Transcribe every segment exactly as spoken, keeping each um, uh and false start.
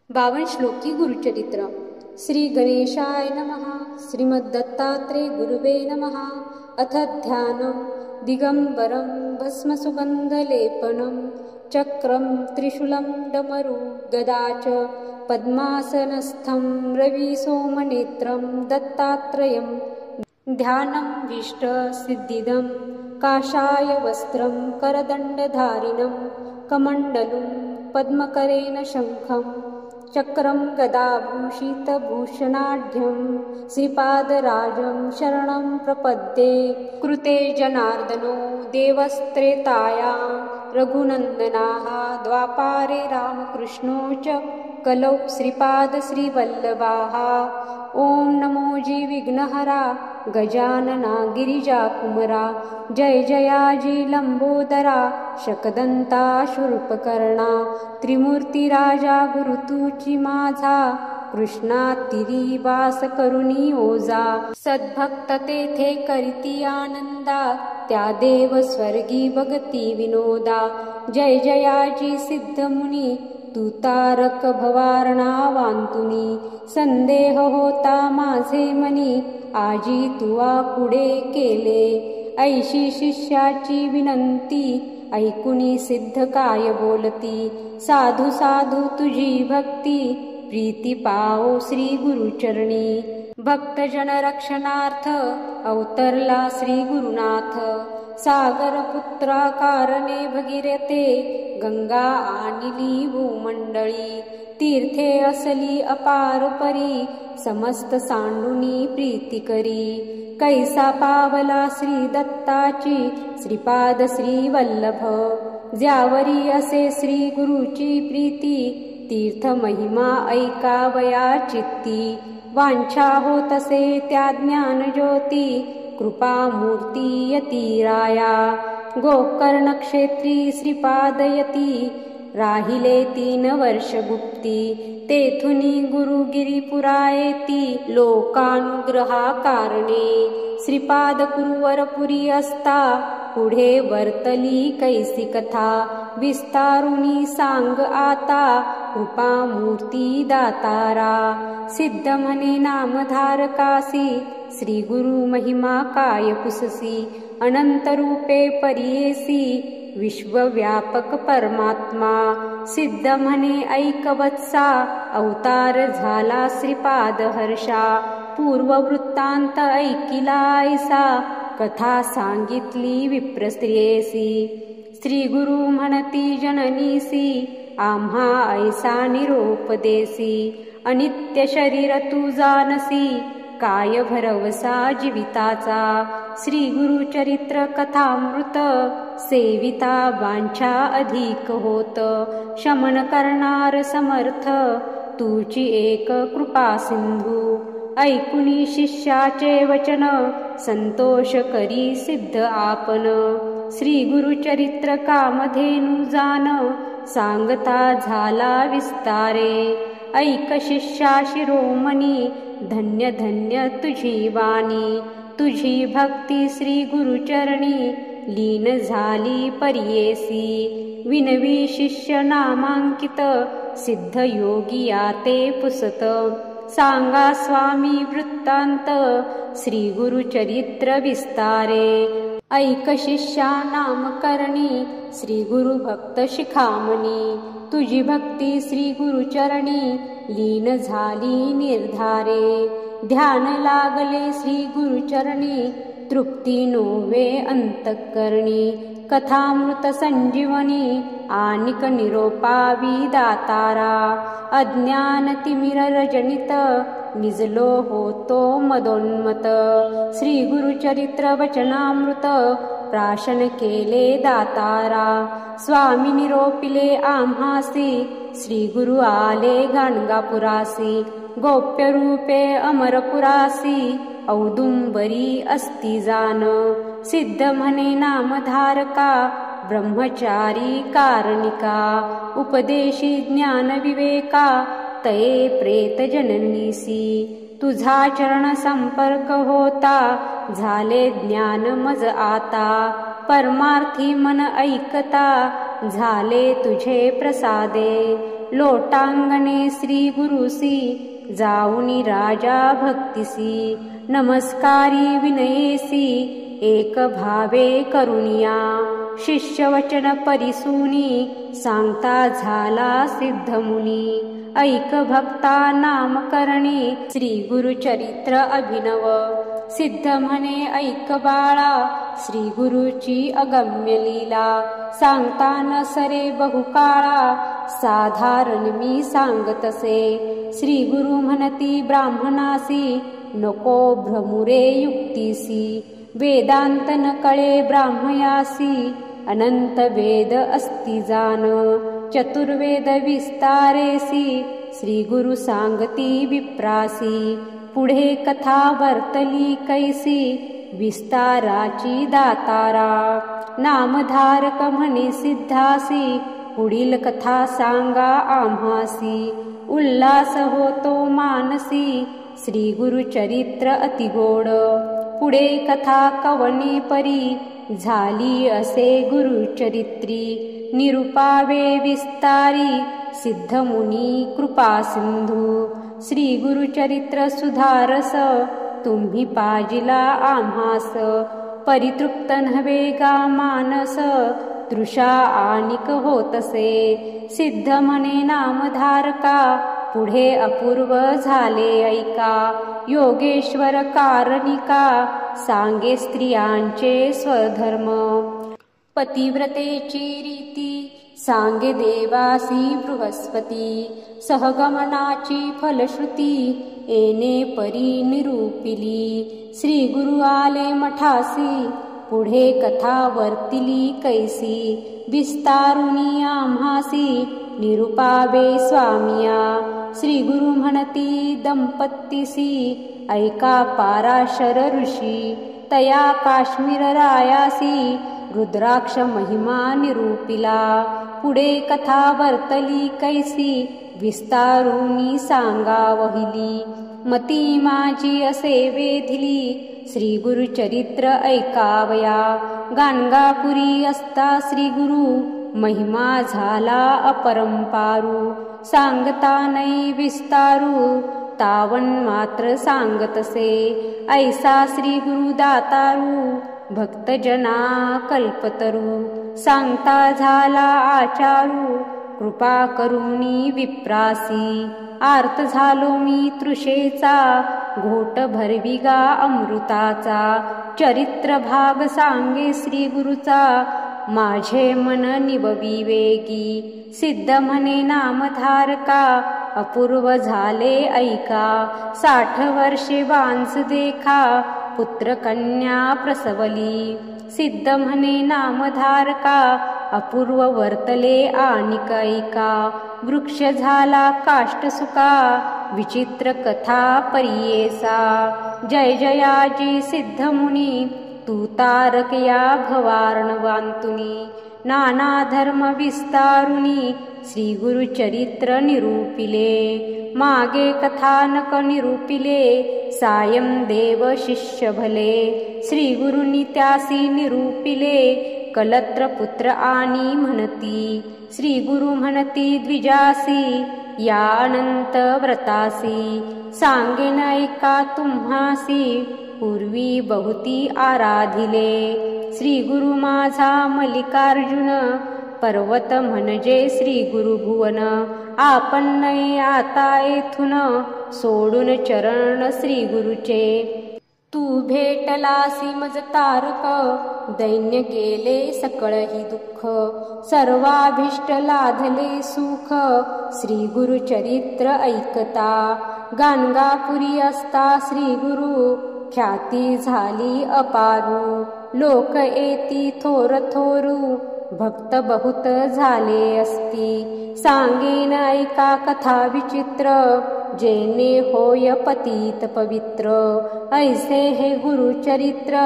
बावन श्लोकी गुरुचरित्र। श्री गणेशाय नमः। श्रीमद्दत्तात्रेय गुरुवे नमः। अथ ध्यानं दिगंबरं भस्मसुगन्धलेपनं चक्रं त्रिशूलं डमरू गदा च पद्मासनस्थं रविसोमनेत्रं दत्तात्रेयं ध्यानं भीष्टसिद्धिदं काषाय वस्त्रं करदण्डधारिणं कमण्डलुं पद्मकरेण शङ्खं चक्रं गदाभूषितभूषणाढ्यं श्रीपादराजं शरणं प्रपद्ये। कृते जनार्दनो देवस्त्रेतायां रघुनन्दनाः द्वापारे रामकृष्णो च कलौ श्रीपादश्रीवल्लभाः। ॐ नमो जी विघ्नहरा गजानना गिरिजाकुमरा जय जयाजी लंबोदरा शकदंता शूर्पकर्णा त्रिमूर्तिराजा गुरु तुची माझा कृष्णा तिरी वास करुणी ओजा। सद्भक्त तेथे करीती आनंदा त्या देव स्वर्गी भगती विनोदा। जय जयाजी सिद्ध मुनी तू तारक भवारणा वांतुनी संदेह होता माझे मनी आजी तुवा पुढे केले। ऐशी शिष्याची विनंती ऐकुनी सिद्ध काय बोलती साधू साधू तुझी भक्ती प्रीती पाओ श्री गुरुचरणी। भक्तजन रक्षणार्थ अवतरला श्री गुरुनाथ सागर पुत्रा कारणे भगीरथे गंगा आणिली भूमंडळी तीर्थे असली अपार परी समस्त सांडुनी प्रीती करी। कैसा पावला श्री दत्ताची श्रीपाद श्री वल्लभ ज्यावरी असे श्री गुरुची प्रीती तीर्थ महिमा ऐकावया चित्ती। वांछा होत असे त्या ज्ञान ज्योती कृपा मूर्ती यती राया। गोकर्ण क्षेत्री श्रीपादयती राहिले तीन वर्ष गुप्ती तेथुनी गुरुगिरीपुरा येती लोकानुग्रहा कारणे। श्रीपाद कुरुवरपुरी असता पुढे वर्तली कैसी कथा विस्तारुनी सांग आता कृपा मूर्ती दातारा। सिद्ध म्हणे नामधारकासी श्री गुरु महिमा काय पुससी अनंत रूपे परियेसी विश्वव्यापक परमात्मा। सिद्ध म्हणे ऐक वत्सा अवतार झाला श्रीपाद हर्षा पूर्व वृत्तांत ऐकिला ऐसा कथा सांगितली विप्रस्त्रियेसी। श्री गुरु म्हणती जननीसी आम्हा ऐसा निरोप देसी अनित्य शरीर तू जानसी काय भरवसा जीविताचा। श्री गुरु चरित्र कथामृत सेविता वांछा अधिक होत शमन करणार समर्थ तुची एक कृपा सिंधू। ऐकुनी शिष्याचे वचन संतोष करी सिद्ध आपण श्री गुरु चरित्र कामधेनु जान सांगता झाला विस्तारे। ऐक शिष्या शिरोमणी धन्य धन्य तुझी वाणी तुझी भक्ती श्री गुरुचरणी लीन झाली परियेसी। विनवी शिष्य नामांकित सिद्ध योगी याते पुसत सांगा स्वामी वृत्तांत श्री गुरुचरित्र विस्तारे। ऐक शिष्या नामकरणी श्री गुरु भक्त शिखामणी तुझी भक्ती श्री गुरुचरणी लीन झाली निर्धारे। ध्यान लागले श्री गुरुचरणी तृप्ती नोवे अंतःकरणी कथामृत संजीवनी आनिक निरोपावी दातारा। अज्ञान तिमिर रजनित निजलो होतो मदोन्मत श्री गुरुचरित्र वचनामृत प्राशन केले दातारा। स्वामी निरोपिले आम्हासी श्री गुरु आले गाणगापुरासी गोप्य रूपे अमरपुरासी औदुंबरी अस्ति जान। सिद्ध म्हणे नामधारका ब्रह्मचारी कारणिका उपदेशी ज्ञान विवेका तये प्रेत जननीसी। तुझा चरण संपर्क होता झाले ज्ञान मज आता परमार्थी मन ऐकता झाले तुझे प्रसादे। लोटांगणे श्री गुरुसी जाऊनी राजा भक्तिसी नमस्कारी विनयेसी एक भावे करुणिया शिष्यवचन परिसूनी सांगता झाला सिद्धमुनी ऐक भक्ता नामकरणी श्री गुरुचरित्र अभिनव सिद्ध म्हणे ऐक बाळा श्री गुरुची अगम्य लीला सांगता न सरे बहुकाळा साधारण मी सांगतसे श्री गुरु म्हणती ब्राह्मणासी नको भ्रमुरे युक्तीसी वेदांत न कळे ब्राह्मयासी अनंत वेद अस्ति जान चतुर्वेद विस्तारेसी श्री गुरु सांगती विप्रासी पुढे कथा वर्तली कैसी विस्ताराची दातारा नामधारक म्हणे सिद्धासी पुढील कथा सांगा आम्हासी उल्हास होतो मानसी श्री गुरुचरित्र अतिगोड पुढे कथा कवने परी झाली असे गुरुचरित्री निरुपावे विस्तारी सिद्धमुनी कृपा सिंधू श्री गुरुचरित्र सुधारस तुम्ही पाजिला आम्हास परितृप्त नव्हे गा मानस तृषा आनिक होतसे सिद्ध म्हणे नामधारका पुढे अपूर्व झाले ऐका योगेश्वर कारणिका सांगे स्त्रियांचे स्वधर्म पतिव्रतेची रीती सांगे देवासी बृहस्पती सहगमनाची फलश्रुती येणे परी निरूपिली श्री गुरु आले मठासी पुढे कथा वर्तिली कैसी विस्तारुनी आम्हासी निरुपावे स्वामिया श्री गुरु म्हणती दंपत्तीसी ऐका पाराशर ऋषी तया काश्मीर रायासी रुद्राक्ष महिमा निरूपिला पुढे कथा वर्तली कैसी विस्तारुनी सांगा वहिली मती माझी असे वेधिली श्री गुरुचरित्र ऐकावया गाणगापुरी असता श्री गुरु महिमा झाला अपरंपारू सांगता नै विस्तारू तावन मात्र सांगतसे ऐसा श्री गुरु दातारू भक्तजना कल्पतरू सांगता झाला आचारू कृपा करुणी विप्रासी आर्त झालो मी तृषेचा घोट भरविगा अमृताचा चरित्र भाग सांगे श्री गुरुचा माझे मन निववी वेगी सिद्ध म्हणे नामधारका अपूर्व झाले ऐका साठ वर्षे वांस देखा पुत्र कन्या प्रसवली सिद्ध म्हणे नामधारका अपूर्व वर्तले आनिक ऐका वृक्ष झाला काष्टसुका विचित्र कथा परियेसा जय जयाजी सिद्ध मुनी तू तारक या भवार्णवांतुनी नाना धर्म विस्तारुनी श्री गुरुचरित्र निरूपिले मागे कथानक निरूपिले सायं देव शिष्य भले श्री गुरुनी त्यासी निरूपिले कलत्र पुत्र आणि म्हणती श्री गुरु म्हणती द्विजासी या अनंत व्रतासी सांगेन ऐका तुम्हासी पूर्वी बहुती आराधिले श्री गुरु माझा मल्लिकार्जुन पर्वत म्हणजे श्री गुरु भुवन आपण नै आता येथून सोडून चरण श्री गुरुचे तू भेटलासी मज तारक दैन्य गेले सकळही दुःख सर्वाभिष्ट लाधले सुख श्री गुरुचरित्र ऐकता गाणगापुरी असता श्री गुरु ख्याती झाली अपारू लोक येती थोर थोरू भक्त बहुत झाले असती सांगेन ऐका कथा विचित्र जेने होय पतित पवित्र ऐसे हे गुरुचरित्र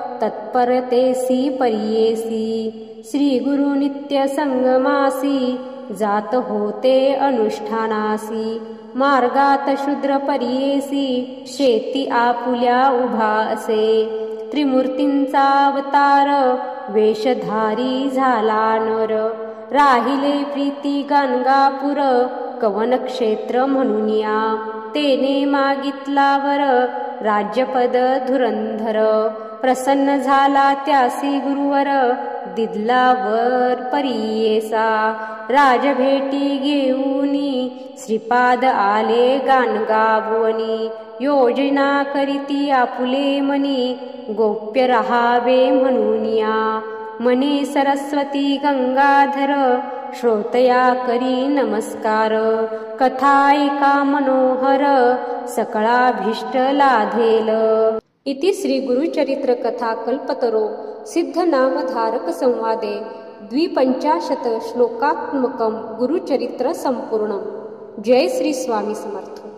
तत्परतेसी परियेसी श्री गुरु नित्य संगमासी जात होते अनुष्ठानासी मार्गात शूद्र परियेसी शेती आपुल्या उभा असे त्रिमूर्तींचा अवतार वेशधारी झाला नर राहिले प्रीती गाणगापुर कवन क्षेत्र म्हणूनिया तेने मागितला वर राज्यपद धुरंधर प्रसन्न झाला त्यासी गुरुवर दिदला वर परियेसा राजभेटी घेऊनी श्रीपाद आले गाणगाभुवनी योजना करीती आपुले मनी गोप्य रहावे म्हणूनिया मने सरस्वती गंगाधर श्रोतया करी नमस्कार कथा ऐका मनोहर सकळाभीष्ट लाधेल। इति श्री गुरुचरित्र कथा कल्पतरो सिद्धनामधारक संवादे द्विपंचाशत श्लोकात्मकं गुरुचरित्र संपूर्णं। जय श्री स्वामी समर्थ।